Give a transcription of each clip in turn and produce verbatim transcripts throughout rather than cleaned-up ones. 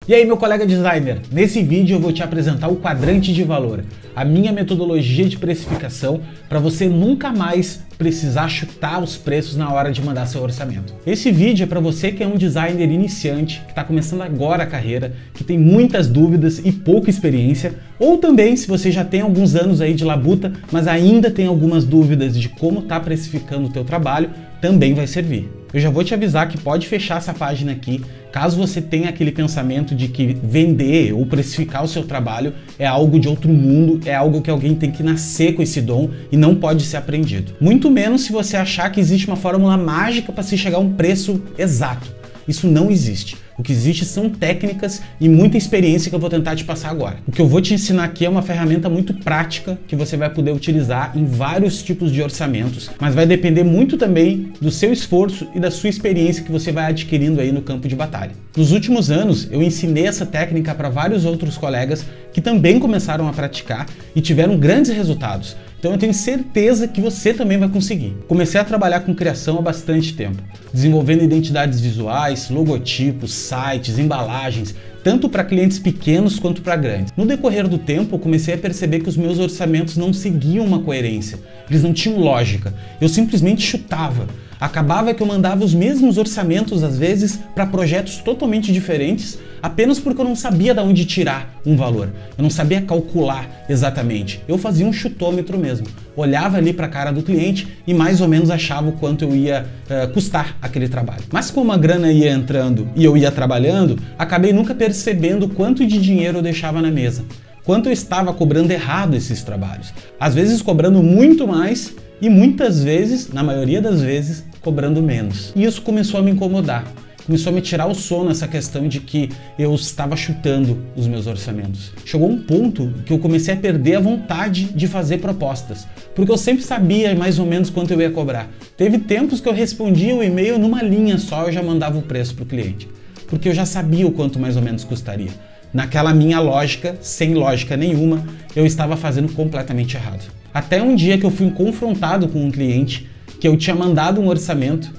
E aí, meu colega designer, nesse vídeo eu vou te apresentar o quadrante de valor, a minha metodologia de precificação para você nunca mais precisar chutar os preços na hora de mandar seu orçamento. Esse vídeo é para você que é um designer iniciante, que está começando agora a carreira, que tem muitas dúvidas e pouca experiência, ou também se você já tem alguns anos aí de labuta, mas ainda tem algumas dúvidas de como está precificando o teu trabalho, também vai servir. Eu já vou te avisar que pode fechar essa página aqui, caso você tenha aquele pensamento de que vender ou precificar o seu trabalho é algo de outro mundo, é algo que alguém tem que nascer com esse dom e não pode ser aprendido. Muito menos se você achar que existe uma fórmula mágica para se chegar a um preço exato. Isso não existe. O que existe são técnicas e muita experiência que eu vou tentar te passar agora. O que eu vou te ensinar aqui é uma ferramenta muito prática que você vai poder utilizar em vários tipos de orçamentos, mas vai depender muito também do seu esforço e da sua experiência que você vai adquirindo aí no campo de batalha. Nos últimos anos, eu ensinei essa técnica para vários outros colegas que também começaram a praticar e tiveram grandes resultados. Então eu tenho certeza que você também vai conseguir. Comecei a trabalhar com criação há bastante tempo, desenvolvendo identidades visuais, logotipos, sites, embalagens, tanto para clientes pequenos quanto para grandes. No decorrer do tempo, eu comecei a perceber que os meus orçamentos não seguiam uma coerência, eles não tinham lógica, eu simplesmente chutava. Acabava que eu mandava os mesmos orçamentos, às vezes, para projetos totalmente diferentes, apenas porque eu não sabia de onde tirar um valor. Eu não sabia calcular exatamente. Eu fazia um chutômetro mesmo. Olhava ali para a cara do cliente e mais ou menos achava o quanto eu ia uh, custar aquele trabalho. Mas como a grana ia entrando e eu ia trabalhando, acabei nunca percebendo quanto de dinheiro eu deixava na mesa. Quanto eu estava cobrando errado esses trabalhos. Às vezes cobrando muito mais e muitas vezes, na maioria das vezes, cobrando menos. E isso começou a me incomodar. Começou a me tirar o sono essa questão de que eu estava chutando os meus orçamentos. Chegou um ponto que eu comecei a perder a vontade de fazer propostas, porque eu sempre sabia mais ou menos quanto eu ia cobrar. Teve tempos que eu respondia o e-mail numa linha só, eu já mandava o preço para o cliente, porque eu já sabia o quanto mais ou menos custaria. Naquela minha lógica, sem lógica nenhuma, eu estava fazendo completamente errado. Até um dia que eu fui confrontado com um cliente que eu tinha mandado um orçamento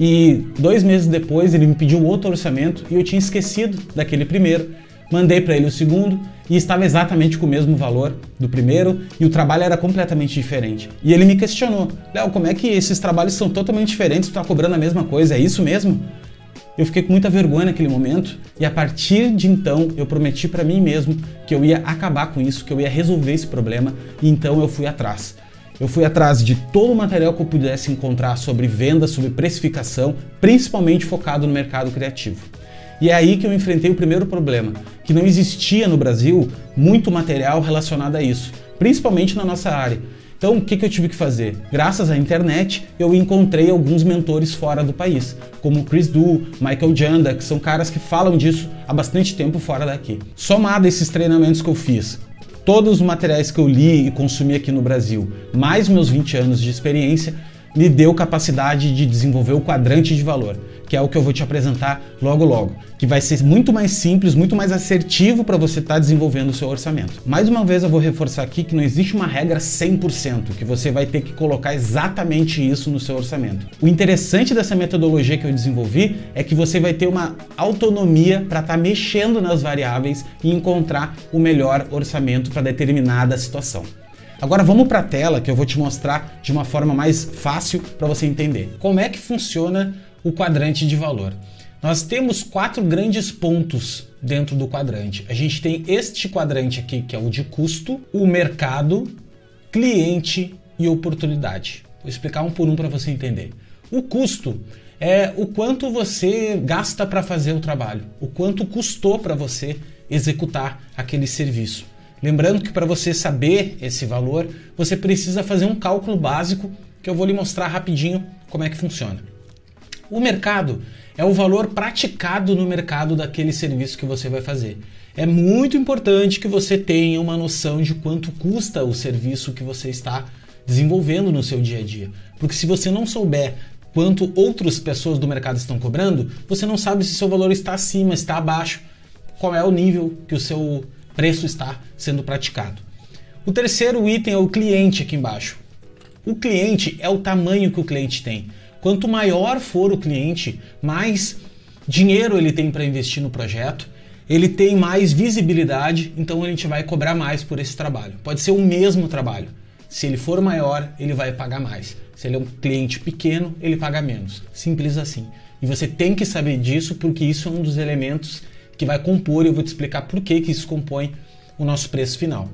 e dois meses depois ele me pediu outro orçamento e eu tinha esquecido daquele primeiro. Mandei para ele o segundo e estava exatamente com o mesmo valor do primeiro e o trabalho era completamente diferente. E ele me questionou: Léo, como é que esses trabalhos são totalmente diferentes, tu está cobrando a mesma coisa, é isso mesmo? Eu fiquei com muita vergonha naquele momento e a partir de então eu prometi para mim mesmo que eu ia acabar com isso, que eu ia resolver esse problema e então eu fui atrás. Eu fui atrás de todo o material que eu pudesse encontrar sobre venda, sobre precificação, principalmente focado no mercado criativo. E é aí que eu enfrentei o primeiro problema, que não existia no Brasil muito material relacionado a isso, principalmente na nossa área. Então, o que, que eu tive que fazer? Graças à internet, eu encontrei alguns mentores fora do país, como Chris Du, Michael Janda, que são caras que falam disso há bastante tempo fora daqui. Somado a esses treinamentos que eu fiz, todos os materiais que eu li e consumi aqui no Brasil, mais meus vinte anos de experiência, me deu capacidade de desenvolver o quadrante de valor, que é o que eu vou te apresentar logo logo, que vai ser muito mais simples, muito mais assertivo para você estar desenvolvendo o seu orçamento. Mais uma vez eu vou reforçar aqui que não existe uma regra cem por cento, que você vai ter que colocar exatamente isso no seu orçamento. O interessante dessa metodologia que eu desenvolvi é que você vai ter uma autonomia para estar mexendo nas variáveis e encontrar o melhor orçamento para determinada situação. Agora vamos para a tela que eu vou te mostrar de uma forma mais fácil para você entender. Como é que funciona o quadrante de valor? Nós temos quatro grandes pontos dentro do quadrante. A gente tem este quadrante aqui, que é o de custo, o mercado, cliente e oportunidade. Vou explicar um por um para você entender. O custo é o quanto você gasta para fazer o trabalho, o quanto custou para você executar aquele serviço. Lembrando que para você saber esse valor, você precisa fazer um cálculo básico que eu vou lhe mostrar rapidinho como é que funciona. O mercado é o valor praticado no mercado daquele serviço que você vai fazer. É muito importante que você tenha uma noção de quanto custa o serviço que você está desenvolvendo no seu dia a dia. Porque se você não souber quanto outras pessoas do mercado estão cobrando, você não sabe se seu valor está acima, está abaixo, qual é o nível que o seu preço está sendo praticado. O terceiro item é o cliente aqui embaixo. O cliente é o tamanho que o cliente tem. Quanto maior for o cliente, mais dinheiro ele tem para investir no projeto ele tem mais visibilidade, então a gente vai cobrar mais por esse trabalho. Pode ser o mesmo trabalho. Se ele for maior, ele vai pagar mais. Se ele é um cliente pequeno, ele paga menos. Simples assim. E você tem que saber disso, porque isso é um dos elementos que vai compor, e eu vou te explicar por que que isso compõe o nosso preço final.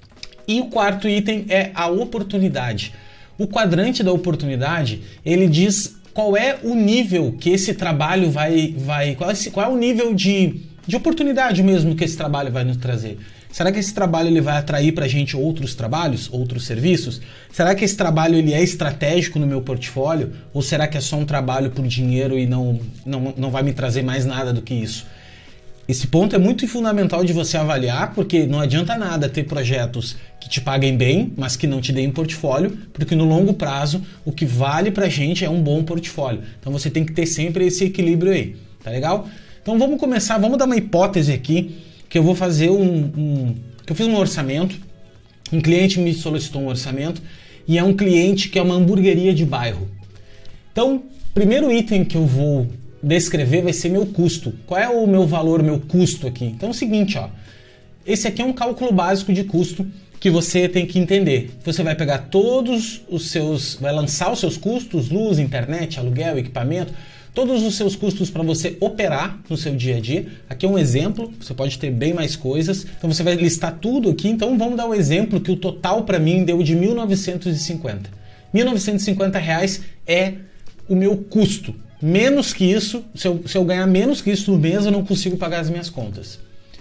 E o quarto item é a oportunidade. O quadrante da oportunidade, ele diz qual é o nível que esse trabalho vai... vai qual, é, qual é o nível de, de oportunidade mesmo que esse trabalho vai nos trazer. Será que esse trabalho ele vai atrair para a gente outros trabalhos, outros serviços? Será que esse trabalho ele é estratégico no meu portfólio? Ou será que é só um trabalho por dinheiro e não, não, não vai me trazer mais nada do que isso? Esse ponto é muito fundamental de você avaliar, porque não adianta nada ter projetos que te paguem bem, mas que não te deem portfólio, porque no longo prazo o que vale pra gente é um bom portfólio. Então você tem que ter sempre esse equilíbrio aí, tá legal? Então vamos começar, vamos dar uma hipótese aqui, que eu vou fazer um, um... que eu fiz um orçamento, um cliente me solicitou um orçamento, e é um cliente que é uma hamburgueria de bairro. Então, primeiro item que eu vou descrever vai ser meu custo. Qual é o meu valor, meu custo aqui? Então é o seguinte, ó. Esse aqui é um cálculo básico de custo que você tem que entender. Você vai pegar todos os seus... vai lançar os seus custos, luz, internet, aluguel, equipamento, todos os seus custos para você operar no seu dia a dia. Aqui é um exemplo, você pode ter bem mais coisas. Então você vai listar tudo aqui. Então vamos dar um exemplo que o total para mim deu de mil novecentos e cinquenta. mil novecentos e cinquenta reais é o meu custo. Menos que isso, se eu, se eu ganhar menos que isso no mês, eu não consigo pagar as minhas contas.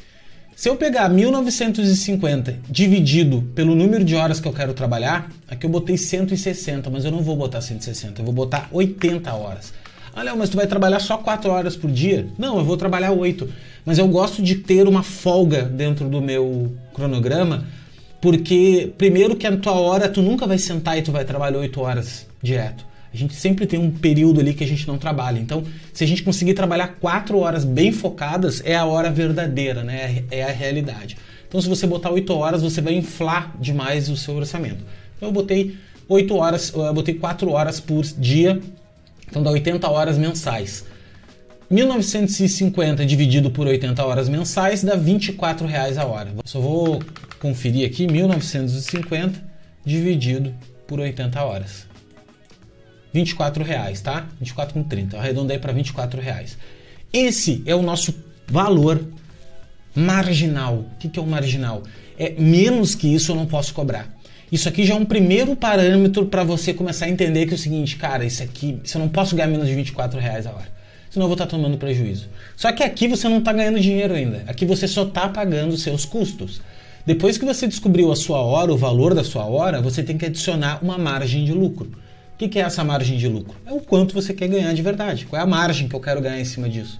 Se eu pegar mil novecentos e cinquenta dividido pelo número de horas que eu quero trabalhar, aqui eu botei cento e sessenta, mas eu não vou botar cento e sessenta, eu vou botar oitenta horas. Ah, Léo, mas tu vai trabalhar só quatro horas por dia? Não, eu vou trabalhar oito. Mas eu gosto de ter uma folga dentro do meu cronograma, porque primeiro que a tua hora, tu nunca vai sentar e tu vai trabalhar oito horas direto. A gente sempre tem um período ali que a gente não trabalha. Então, se a gente conseguir trabalhar quatro horas bem focadas, é a hora verdadeira, né? É a realidade. Então, se você botar oito horas, você vai inflar demais o seu orçamento. Então, eu botei oito horas, eu botei quatro horas por dia, então dá oitenta horas mensais. mil novecentos e cinquenta dividido por oitenta horas mensais dá vinte e quatro reais a hora. Só vou conferir aqui, mil novecentos e cinquenta dividido por oitenta horas. vinte e quatro reais, tá? vinte e quatro com trinta, eu arredondei para vinte e quatro reais. Esse é o nosso valor marginal. O que que é o marginal? É menos que isso eu não posso cobrar. Isso aqui já é um primeiro parâmetro para você começar a entender que é o seguinte, cara, isso aqui, se eu não posso ganhar menos de vinte e quatro reais a hora, senão eu vou estar tomando prejuízo. Só que aqui você não está ganhando dinheiro ainda, aqui você só está pagando os seus custos. Depois que você descobriu a sua hora, o valor da sua hora, você tem que adicionar uma margem de lucro. O que é essa margem de lucro? É o quanto você quer ganhar de verdade. Qual é a margem que eu quero ganhar em cima disso?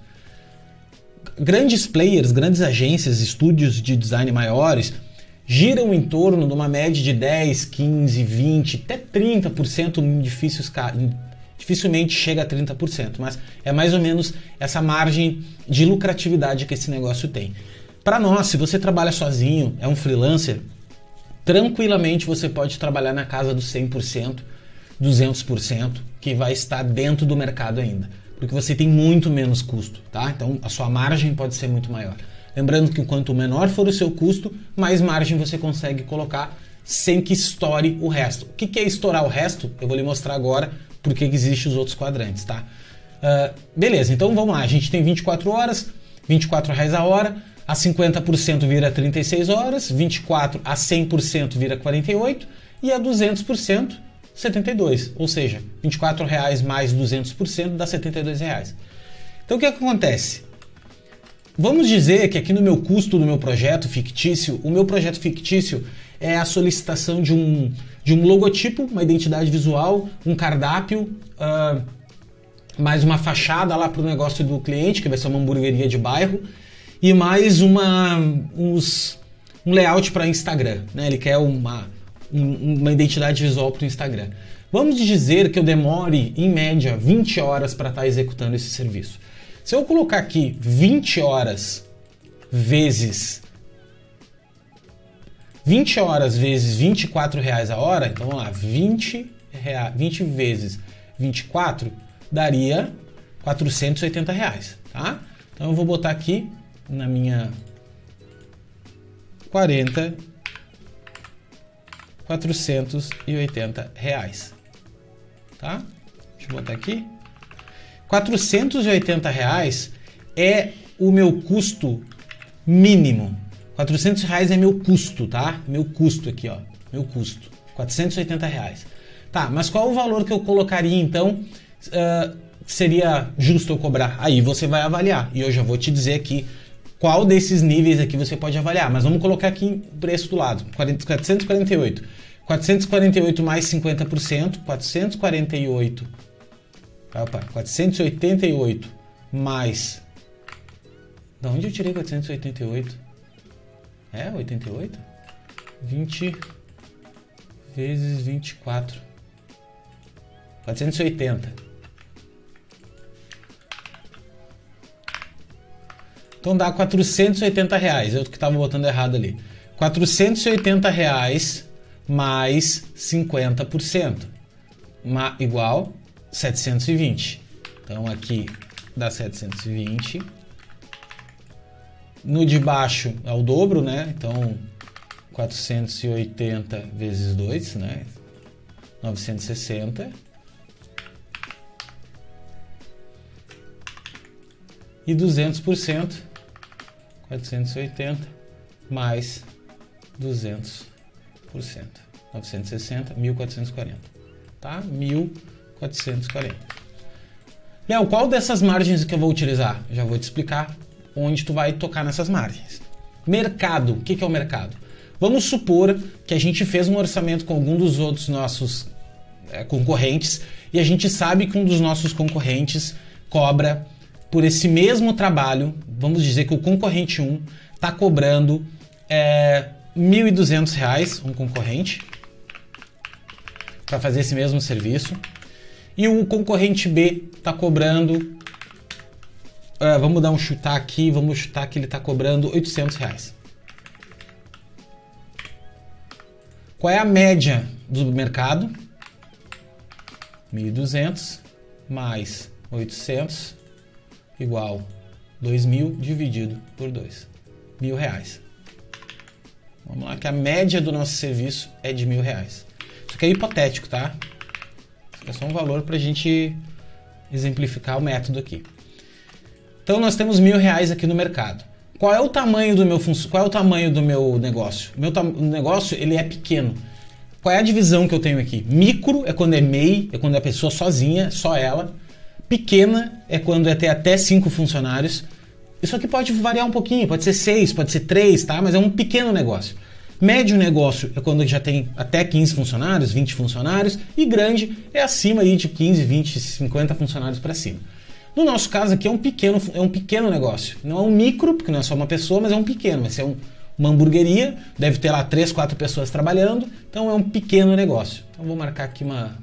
Grandes players, grandes agências, estúdios de design maiores, giram em torno de uma média de dez, quinze, vinte, até trinta por cento, difícil, dificilmente chega a trinta por cento, mas é mais ou menos essa margem de lucratividade que esse negócio tem. Para nós, se você trabalha sozinho, é um freelancer, tranquilamente você pode trabalhar na casa dos cem por cento, duzentos por cento, que vai estar dentro do mercado ainda, porque você tem muito menos custo, tá? Então a sua margem pode ser muito maior. Lembrando que quanto menor for o seu custo, mais margem você consegue colocar sem que estoure o resto. O que é estourar o resto? Eu vou lhe mostrar agora porque existem os outros quadrantes, tá? Uh, beleza, então vamos lá, a gente tem vinte e quatro horas, vinte e quatro reais a hora, a cinquenta por cento vira trinta e seis horas, vinte e quatro a cem por cento vira quarenta e oito e a duzentos por cento setenta e dois, ou seja, vinte e quatro reais mais duzentos por cento dá setenta e dois reais. Então o que, é que acontece? Vamos dizer que aqui no meu custo do meu projeto fictício, o meu projeto fictício é a solicitação de um, de um logotipo, uma identidade visual, um cardápio, uh, mais uma fachada lá para o negócio do cliente, que vai ser uma hamburgueria de bairro, e mais uma, uns, um layout para Instagram, né? Ele quer uma... uma identidade visual para o Instagram. Vamos dizer que eu demore, em média, vinte horas para estar executando esse serviço. Se eu colocar aqui vinte horas vezes vinte horas vezes vinte e quatro reais a hora, então vamos lá, vinte, reais, vinte vezes vinte e quatro daria quatrocentos e oitenta reais, tá? Então eu vou botar aqui na minha quarenta, quatrocentos e oitenta reais, tá? Deixa eu botar aqui. quatrocentos e oitenta reais é o meu custo mínimo. quatrocentos reais é meu custo, tá? Meu custo aqui, ó. Meu custo. quatrocentos e oitenta reais. Tá, mas qual o valor que eu colocaria, então, uh, seria justo eu cobrar? Aí você vai avaliar. E eu já vou te dizer aqui qual desses níveis aqui você pode avaliar. Mas vamos colocar aqui o preço do lado. quatrocentos e quarenta e oito. quatrocentos e quarenta e oito mais cinquenta por cento. quatrocentos e quarenta e oito. Opa, quatrocentos e oitenta e oito mais... Da onde eu tirei quatrocentos e oitenta e oito? É, oitenta e oito? vinte vezes vinte e quatro. quatrocentos e oitenta. Então dá quatrocentos e oitenta reais. Eu que estava botando errado ali. quatrocentos e oitenta reais mais cinquenta por cento. Ma, igual setecentos e vinte. Então aqui dá setecentos e vinte. No de baixo é o dobro, né? Então quatrocentos e oitenta vezes dois, né? novecentos e sessenta. E duzentos por cento. quatrocentos e oitenta mais duzentos por cento. novecentos e sessenta, mil quatrocentos e quarenta. Tá? mil quatrocentos e quarenta. Léo, qual dessas margens que eu vou utilizar? Já vou te explicar onde tu vai tocar nessas margens. Mercado. O que que é o mercado? Vamos supor que a gente fez um orçamento com algum dos outros nossos é, concorrentes e a gente sabe que um dos nossos concorrentes cobra por esse mesmo trabalho. Vamos dizer que o concorrente um está cobrando é, mil e duzentos reais, um concorrente, para fazer esse mesmo serviço. E o concorrente B está cobrando, uh, vamos dar um chutar aqui, vamos chutar que ele está cobrando oitocentos reais. Qual é a média do mercado? mil e duzentos mais oitocentos igual dois mil dividido por dois. Mil reais. Vamos lá, que a média do nosso serviço é de mil reais. Isso aqui é hipotético, tá? Isso é só um valor para a gente exemplificar o método aqui. Então nós temos mil reais aqui no mercado. Qual é o tamanho do meu func... Qual é o tamanho do meu negócio? O meu tam... o negócio ele é pequeno. Qual é a divisão que eu tenho aqui? Micro é quando é M E I, é quando é a pessoa sozinha, só ela. Pequena é quando é ter até cinco funcionários. Isso aqui pode variar um pouquinho, pode ser seis, pode ser três, tá? Mas é um pequeno negócio. Médio negócio é quando já tem até quinze funcionários, vinte funcionários. E grande é acima aí de quinze, vinte, cinquenta funcionários para cima. No nosso caso aqui é um pequeno, é um pequeno negócio. Não é um micro, porque não é só uma pessoa, mas é um pequeno. Vai ser um, uma hamburgueria, deve ter lá três, quatro pessoas trabalhando. Então é um pequeno negócio. Então vou marcar aqui uma...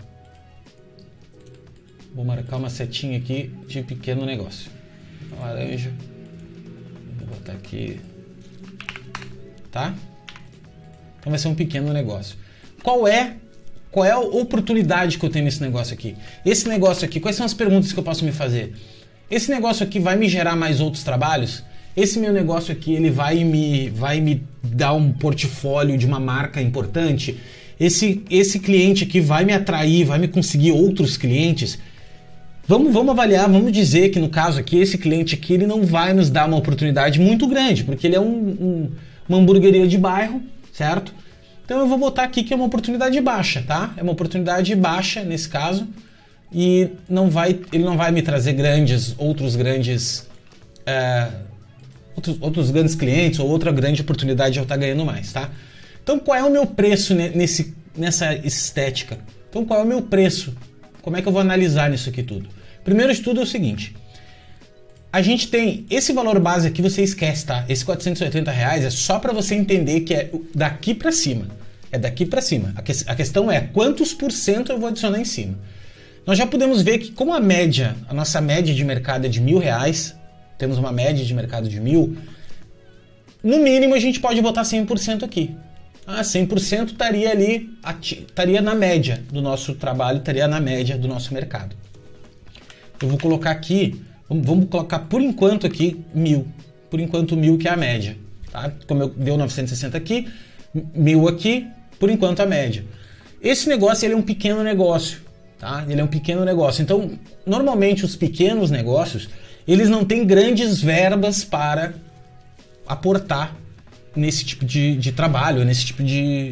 Vou marcar uma setinha aqui de pequeno negócio. Laranja. Vou botar aqui. Tá? Então vai ser um pequeno negócio. Qual é, qual é a oportunidade que eu tenho nesse negócio aqui? Esse negócio aqui, quais são as perguntas que eu posso me fazer? Esse negócio aqui vai me gerar mais outros trabalhos? Esse meu negócio aqui, ele vai me, vai me dar um portfólio de uma marca importante? Esse, esse cliente aqui vai me atrair, vai me conseguir outros clientes? Vamos, vamos avaliar, vamos dizer que no caso aqui, esse cliente aqui, ele não vai nos dar uma oportunidade muito grande, porque ele é um, um, uma hamburgueria de bairro, certo? Então eu vou botar aqui que é uma oportunidade baixa, tá? É uma oportunidade baixa nesse caso e não vai, ele não vai me trazer grandes, outros grandes, é, outros, outros grandes clientes ou outra grande oportunidade de eu estar ganhando mais, tá? Então qual é o meu preço nesse, nessa estética? Então qual é o meu preço? Como é que eu vou analisar nisso aqui tudo? Primeiro de tudo é o seguinte, a gente tem esse valor base aqui, você esquece, tá? Esse quatrocentos e oitenta reais é só para você entender que é daqui para cima. É daqui para cima. A, que, a questão é quantos por cento eu vou adicionar em cima. Nós já podemos ver que como a média, a nossa média de mercado é de mil reais, temos uma média de mercado de mil, no mínimo a gente pode botar cem por cento aqui. Ah, cem por cento estaria ali, estaria na média do nosso trabalho, estaria na média do nosso mercado. Eu vou colocar aqui, vamos, vamos colocar por enquanto aqui mil, por enquanto mil que é a média, tá? Como eu deu novecentos e sessenta aqui, mil aqui, por enquanto a média. Esse negócio ele é um pequeno negócio, tá? Ele é um pequeno negócio. Então, normalmente os pequenos negócios, eles não têm grandes verbas para aportar nesse tipo de, de trabalho, nesse tipo de,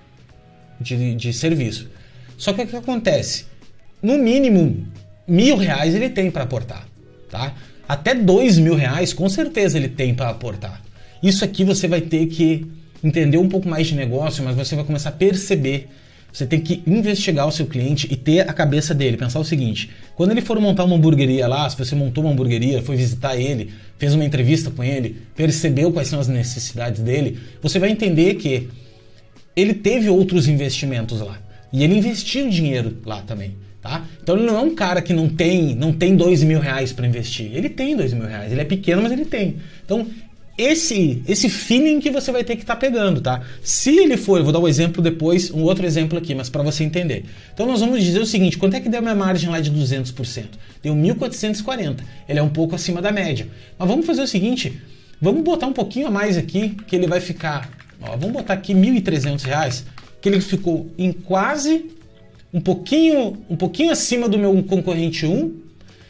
de, de serviço. Só que o que acontece? No mínimo, mil reais ele tem para aportar, tá? Até dois mil reais, com certeza ele tem para aportar. Isso aqui você vai ter que entender um pouco mais de negócio, mas você vai começar a perceber. Você tem que investigar o seu cliente e ter a cabeça dele. Pensar o seguinte, quando ele for montar uma hamburgueria lá, se você montou uma hamburgueria, foi visitar ele, fez uma entrevista com ele, percebeu quais são as necessidades dele, você vai entender que ele teve outros investimentos lá. E ele investiu dinheiro lá também, tá? Então ele não é um cara que não tem, não tem dois mil reais para investir. Ele tem dois mil reais. Ele é pequeno, mas ele tem. Então esse, esse feeling que você vai ter que estar tá pegando, tá? Se ele for, eu vou dar um exemplo depois, um outro exemplo aqui, mas para você entender. Então nós vamos dizer o seguinte, quanto é que deu minha margem lá de duzentos por cento? Deu mil quatrocentos e quarenta. Ele é um pouco acima da média. Mas vamos fazer o seguinte, vamos botar um pouquinho a mais aqui, que ele vai ficar, ó, vamos botar aqui mil e trezentos reais, que ele ficou em quase um pouquinho, um pouquinho acima do meu concorrente um, uh,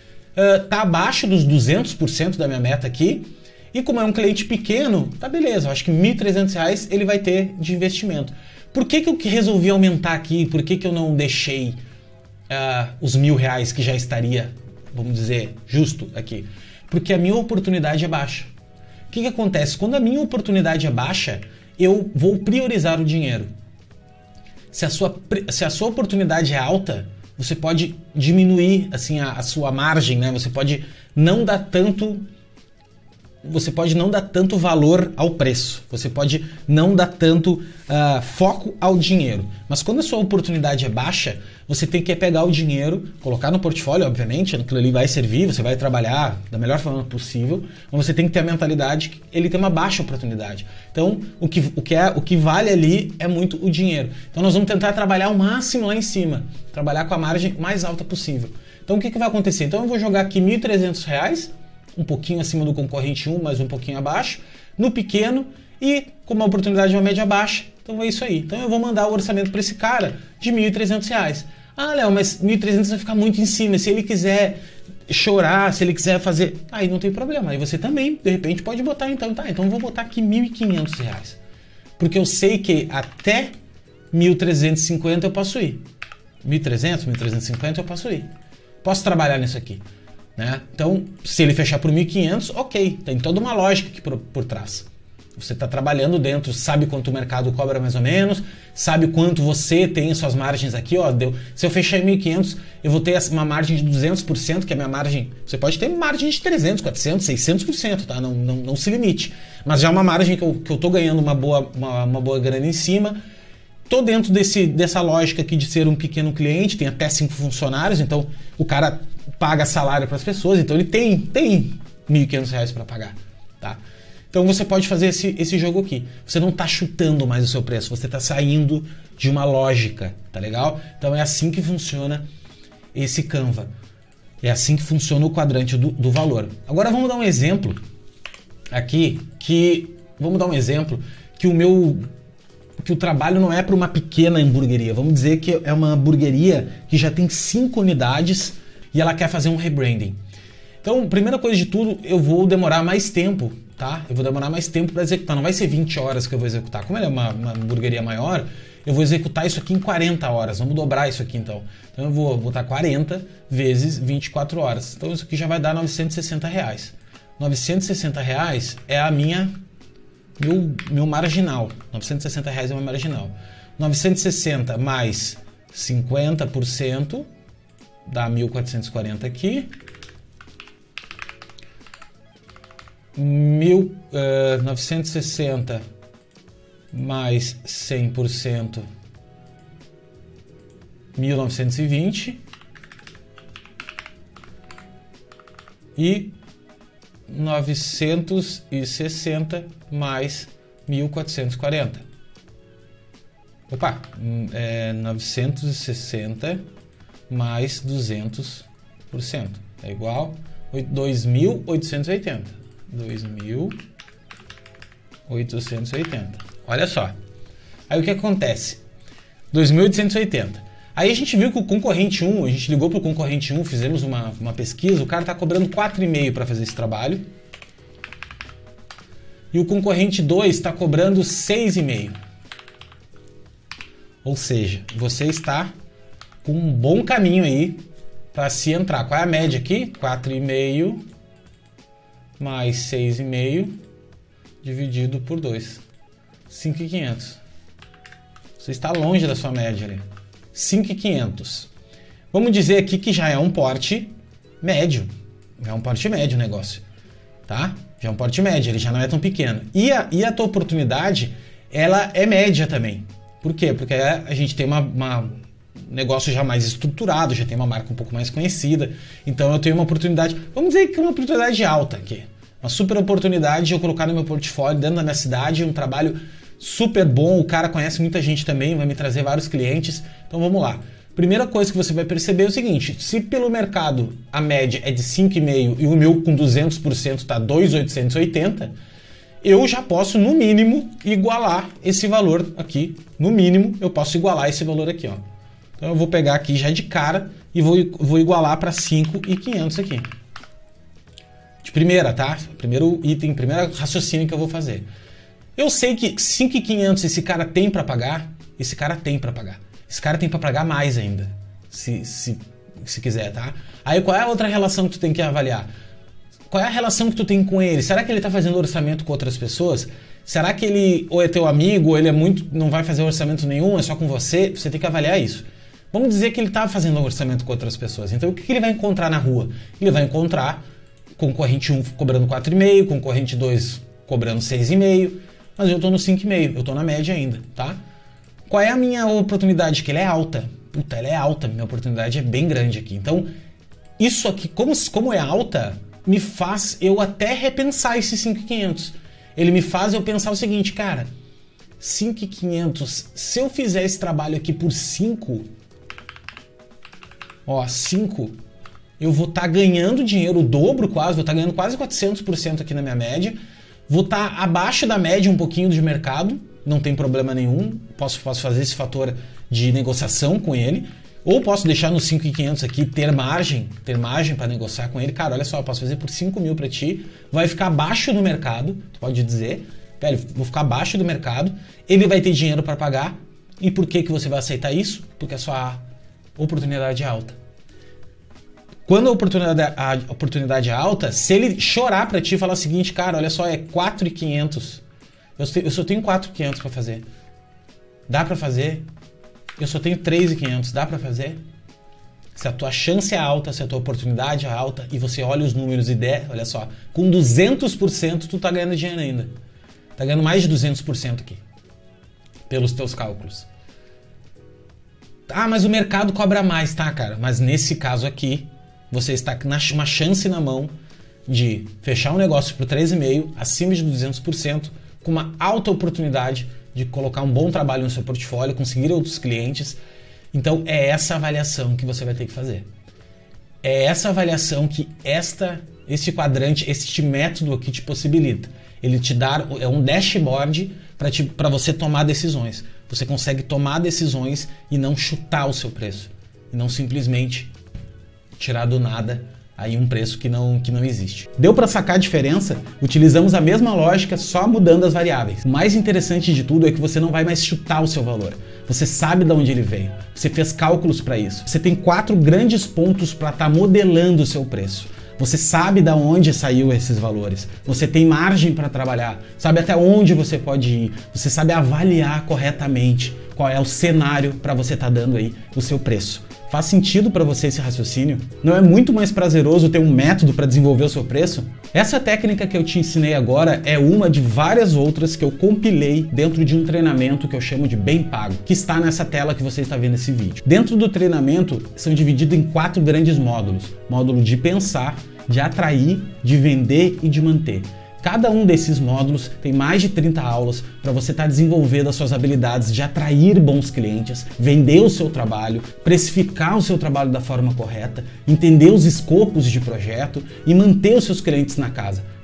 tá abaixo dos duzentos por cento da minha meta aqui, e como é um cliente pequeno, tá beleza, eu acho que mil e trezentos reais ele vai ter de investimento. Por que que eu resolvi aumentar aqui? Por que que eu não deixei uh, os mil reais que já estaria, vamos dizer, justo aqui? Porque a minha oportunidade é baixa. O que que acontece? Quando a minha oportunidade é baixa, eu vou priorizar o dinheiro. Se a sua, se a sua oportunidade é alta, você pode diminuir assim, a, a sua margem, né? Você pode não dar tanto... Você pode não dar tanto valor ao preço, você pode não dar tanto uh, foco ao dinheiro. Mas quando a sua oportunidade é baixa, você tem que pegar o dinheiro, colocar no portfólio, obviamente, aquilo ali vai servir, você vai trabalhar da melhor forma possível, mas você tem que ter a mentalidade que ele tem uma baixa oportunidade. Então, o que, o que, é, o que vale ali é muito o dinheiro. Então, nós vamos tentar trabalhar o máximo lá em cima, trabalhar com a margem mais alta possível. Então, o que, que vai acontecer? Então, eu vou jogar aqui mil e trezentos reais, um pouquinho acima do concorrente um, mas um pouquinho abaixo, no pequeno, e como a oportunidade é uma média baixa, então é isso aí. Então eu vou mandar o orçamento para esse cara de mil e trezentos reais. Ah, Léo, mas mil e trezentos vai ficar muito em cima, se ele quiser chorar, se ele quiser fazer, aí não tem problema, aí você também, de repente, pode botar então, tá, então eu vou botar aqui mil e quinhentos reais, porque eu sei que até mil trezentos e cinquenta eu posso ir, mil e trezentos, mil trezentos e cinquenta eu posso ir, posso trabalhar nisso aqui. Né? Então, se ele fechar por mil e quinhentos, ok, tem toda uma lógica aqui por, por trás. Você está trabalhando dentro, sabe quanto o mercado cobra mais ou menos, sabe quanto você tem suas margens aqui, ó, deu, se eu fechar em mil e quinhentos, eu vou ter uma margem de duzentos por cento, que é a minha margem, você pode ter margem de trezentos, quatrocentos, seiscentos por cento, tá? Não, não, não se limite, mas já é uma margem que eu, que eu tô ganhando uma boa, uma, uma boa grana em cima. Tô dentro desse, dessa lógica aqui de ser um pequeno cliente, tem até cinco funcionários, então o cara paga salário para as pessoas, então ele tem, tem mil e quinhentos reais para pagar, tá? Então você pode fazer esse, esse jogo aqui. Você não está chutando mais o seu preço, você está saindo de uma lógica, tá legal? Então é assim que funciona esse Canva. É assim que funciona o quadrante do, do valor. Agora vamos dar um exemplo aqui, que vamos dar um exemplo que o meu que o trabalho não é para uma pequena hamburgueria. Vamos dizer que é uma hamburgueria que já tem cinco unidades e ela quer fazer um rebranding. Então, primeira coisa de tudo, eu vou demorar mais tempo, tá? Eu vou demorar mais tempo para executar. Não vai ser vinte horas que eu vou executar. Como ela é uma, uma hamburgueria maior, eu vou executar isso aqui em quarenta horas. Vamos dobrar isso aqui, então. Então, eu vou botar quarenta vezes vinte e quatro horas. Então, isso aqui já vai dar novecentos e sessenta reais. novecentos e sessenta reais é a minha... Meu, meu marginal, novecentos e sessenta reais é o meu marginal. novecentos e sessenta mais cinquenta por cento dá mil quatrocentos e quarenta aqui. Mil, uh, novecentos e sessenta mais cem por cento, mil novecentos e vinte. E novecentos e sessenta mais mil quatrocentos e quarenta. Opa, é novecentos e sessenta mais duzentos por cento. É igual a dois mil oitocentos e oitenta. dois mil oitocentos e oitenta. Olha só. Aí o que acontece? dois mil oitocentos e oitenta. Aí a gente viu que o concorrente um, a gente ligou para o concorrente um, fizemos uma, uma pesquisa, o cara está cobrando quatro vírgula cinco para fazer esse trabalho. E o concorrente dois está cobrando seis vírgula cinco. Ou seja, você está com um bom caminho aí para se entrar. Qual é a média aqui? quatro vírgula cinco mais seis vírgula cinco dividido por dois. cinco mil e quinhentos. Você está longe da sua média ali. cinco mil e quinhentos. Vamos dizer aqui que já é um porte médio. Já é um porte médio o negócio. Tá? Já é um porte médio, ele já não é tão pequeno. E a, e a tua oportunidade, ela é média também. Por quê? Porque a gente tem uma, uma, um negócio já mais estruturado, já tem uma marca um pouco mais conhecida. Então eu tenho uma oportunidade, vamos dizer que é uma oportunidade alta aqui. Uma super oportunidade de eu colocar no meu portfólio, dentro da minha cidade, um trabalho super bom, o cara conhece muita gente também, vai me trazer vários clientes. Então vamos lá. Primeira coisa que você vai perceber é o seguinte, se pelo mercado a média é de cinco vírgula cinco e o meu com duzentos por cento está dois mil oitocentos e oitenta, eu já posso no mínimo igualar esse valor aqui. No mínimo eu posso igualar esse valor aqui, ó. Então eu vou pegar aqui já de cara e vou, vou igualar para cinco mil e quinhentos aqui. De primeira, tá? Primeiro item, primeiro raciocínio que eu vou fazer. Eu sei que cinco mil e quinhentos esse cara tem para pagar, esse cara tem para pagar. Esse cara tem para pagar mais ainda, se, se, se quiser, tá? Aí qual é a outra relação que tu tem que avaliar? Qual é a relação que tu tem com ele? Será que ele tá fazendo orçamento com outras pessoas? Será que ele ou é teu amigo, ou ele é muito, não vai fazer orçamento nenhum, é só com você? Você tem que avaliar isso. Vamos dizer que ele tá fazendo orçamento com outras pessoas. Então o que, que ele vai encontrar na rua? Ele vai encontrar concorrente um cobrando quatro vírgula cinco, concorrente dois cobrando seis vírgula cinco, mas eu tô no cinco vírgula cinco, eu tô na média ainda, tá? Qual é a minha oportunidade? Que ela é alta. Puta, ela é alta, minha oportunidade é bem grande aqui. Então, isso aqui, como, como é alta, me faz eu até repensar esses cinco mil e quinhentos. Ele me faz eu pensar o seguinte, cara, cinco mil e quinhentos, se eu fizer esse trabalho aqui por cinco, ó, cinco, eu vou estar tá ganhando dinheiro, o dobro quase, vou estar tá ganhando quase quatrocentos por cento aqui na minha média, vou estar tá abaixo da média um pouquinho de mercado, não tem problema nenhum, posso, posso fazer esse fator de negociação com ele, ou posso deixar no cinco mil e quinhentos aqui, ter margem, ter margem para negociar com ele. Cara, olha só, eu posso fazer por cinco mil para ti, vai ficar abaixo do mercado, tu pode dizer, velho, vou ficar abaixo do mercado, ele vai ter dinheiro para pagar, e por que que você vai aceitar isso? Porque a sua oportunidade é alta. Quando a oportunidade, a oportunidade é alta, se ele chorar para ti e falar o seguinte, cara, olha só, é quatro mil e quinhentos, eu só tenho quatro mil e quinhentos para fazer. Dá para fazer? Eu só tenho três mil e quinhentos. Dá para fazer? Se a tua chance é alta, se a tua oportunidade é alta e você olha os números e der, olha só, com duzentos por cento tu tá ganhando dinheiro ainda. Tá ganhando mais de duzentos por cento aqui. Pelos teus cálculos. Ah, mas o mercado cobra mais, tá, cara? Mas nesse caso aqui, você está com uma chance na mão de fechar um negócio por três vírgula cinco, acima de duzentos por cento, com uma alta oportunidade de colocar um bom trabalho no seu portfólio, conseguir outros clientes. Então é essa avaliação que você vai ter que fazer. É essa avaliação que esta, este quadrante, este método aqui te possibilita. Ele te dá, é um dashboard para você tomar decisões. Você consegue tomar decisões e não chutar o seu preço. E não simplesmente tirar do nada aí um preço que não, que não existe. Deu para sacar a diferença? Utilizamos a mesma lógica, só mudando as variáveis. O mais interessante de tudo é que você não vai mais chutar o seu valor. Você sabe de onde ele veio. Você fez cálculos para isso. Você tem quatro grandes pontos para estar tá modelando o seu preço. Você sabe de onde saiu esses valores. Você tem margem para trabalhar. Sabe até onde você pode ir. Você sabe avaliar corretamente qual é o cenário para você estar tá dando aí o seu preço. Faz sentido para você esse raciocínio? Não é muito mais prazeroso ter um método para desenvolver o seu preço? Essa técnica que eu te ensinei agora é uma de várias outras que eu compilei dentro de um treinamento que eu chamo de Bem Pago, que está nessa tela que você está vendo esse vídeo. Dentro do treinamento, são divididos em quatro grandes módulos. Módulo de pensar, de atrair, de vender e de manter. Cada um desses módulos tem mais de trinta aulas para você estar tá desenvolvendo as suas habilidades de atrair bons clientes, vender o seu trabalho, precificar o seu trabalho da forma correta, entender os escopos de projeto e manter os seus clientes na casa.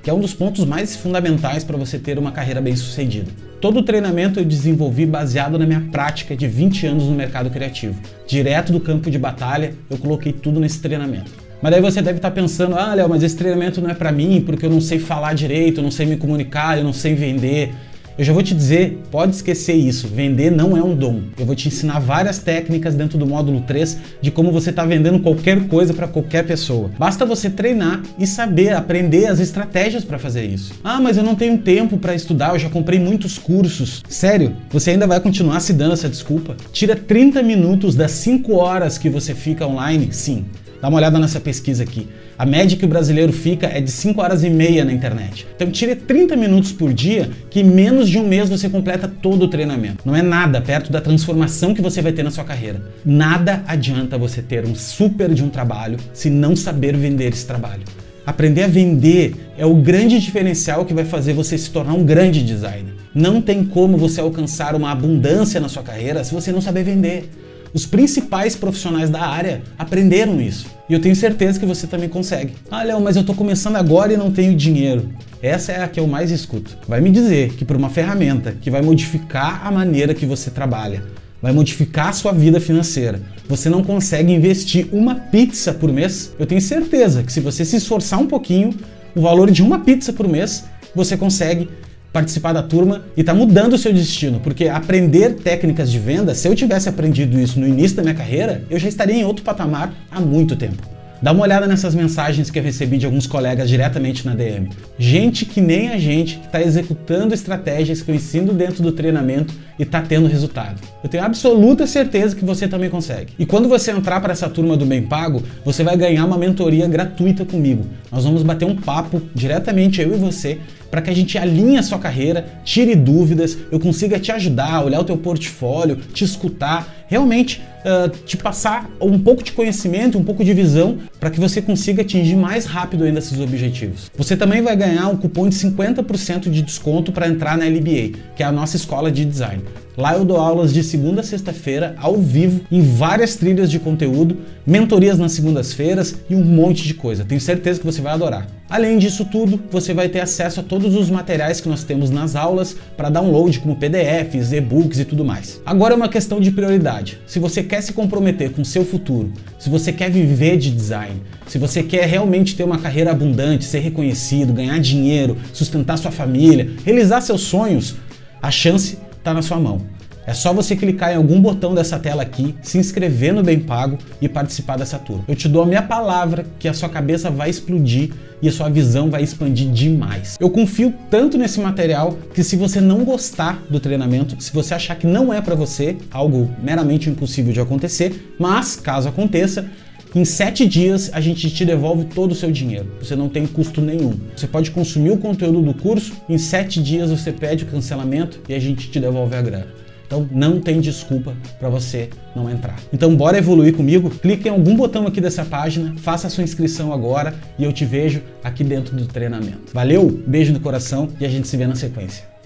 que é um dos pontos mais fundamentais para você ter uma carreira bem-sucedida. Todo o treinamento eu desenvolvi baseado na minha prática de vinte anos no mercado criativo. Direto do campo de batalha, eu coloquei tudo nesse treinamento. Mas daí você deve estar pensando, ah, Léo, mas esse treinamento não é para mim, porque eu não sei falar direito, eu não sei me comunicar, eu não sei vender. Eu já vou te dizer, pode esquecer isso, vender não é um dom. Eu vou te ensinar várias técnicas dentro do módulo três de como você está vendendo qualquer coisa para qualquer pessoa. Basta você treinar e saber, aprender as estratégias para fazer isso. Ah, mas eu não tenho tempo para estudar, eu já comprei muitos cursos. Sério? Você ainda vai continuar se dando essa desculpa? Tira trinta minutos das cinco horas que você fica online? Sim. Dá uma olhada nessa pesquisa aqui. A média que o brasileiro fica é de cinco horas e meia na internet. Então tire trinta minutos por dia, que em menos de um mês você completa todo o treinamento. Não é nada perto da transformação que você vai ter na sua carreira. Nada adianta você ter um super de um trabalho se não saber vender esse trabalho. Aprender a vender é o grande diferencial que vai fazer você se tornar um grande designer. Não tem como você alcançar uma abundância na sua carreira se você não saber vender. Os principais profissionais da área aprenderam isso. E eu tenho certeza que você também consegue. Ah, Léo, mas eu tô começando agora e não tenho dinheiro. Essa é a que eu mais escuto. Vai me dizer que por uma ferramenta que vai modificar a maneira que você trabalha, vai modificar a sua vida financeira, você não consegue investir uma pizza por mês? Eu tenho certeza que se você se esforçar um pouquinho, o valor de uma pizza por mês, você consegue participar da turma e tá mudando o seu destino, porque aprender técnicas de venda, se eu tivesse aprendido isso no início da minha carreira, eu já estaria em outro patamar há muito tempo. Dá uma olhada nessas mensagens que eu recebi de alguns colegas diretamente na D M. Gente que nem a gente, que está executando estratégias que eu ensino dentro do treinamento e está tendo resultado. Eu tenho absoluta certeza que você também consegue. E quando você entrar para essa turma do Bem Pago, você vai ganhar uma mentoria gratuita comigo. Nós vamos bater um papo diretamente, eu e você, para que a gente alinhe a sua carreira, tire dúvidas, eu consiga te ajudar a olhar o teu portfólio, te escutar, realmente uh, te passar um pouco de conhecimento, um pouco de visão, para que você consiga atingir mais rápido ainda esses objetivos. Você também vai ganhar um cupom de cinquenta por cento de desconto para entrar na L B A, que é a nossa escola de design. Lá eu dou aulas de segunda a sexta-feira, ao vivo, em várias trilhas de conteúdo, mentorias nas segundas-feiras e um monte de coisa. Tenho certeza que você vai adorar. Além disso tudo, você vai ter acesso a todos os materiais que nós temos nas aulas para download, como P D Fs, e-books e tudo mais. Agora é uma questão de prioridade. Se você quer se comprometer com o seu futuro, se você quer viver de design, se você quer realmente ter uma carreira abundante, ser reconhecido, ganhar dinheiro, sustentar sua família, realizar seus sonhos, a chance está na sua mão. É só você clicar em algum botão dessa tela aqui, se inscrever no Bem Pago e participar dessa turma. Eu te dou a minha palavra que a sua cabeça vai explodir e a sua visão vai expandir demais. Eu confio tanto nesse material que se você não gostar do treinamento, se você achar que não é para você, algo meramente impossível de acontecer, mas caso aconteça, em sete dias a gente te devolve todo o seu dinheiro. Você não tem custo nenhum. Você pode consumir o conteúdo do curso, em sete dias você pede o cancelamento e a gente te devolve a grana. Então não tem desculpa para você não entrar. Então bora evoluir comigo? Clique em algum botão aqui dessa página, faça a sua inscrição agora e eu te vejo aqui dentro do treinamento. Valeu, beijo no coração e a gente se vê na sequência.